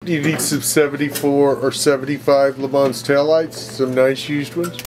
You need some 74 or 75 LeMans taillights, some nice used ones.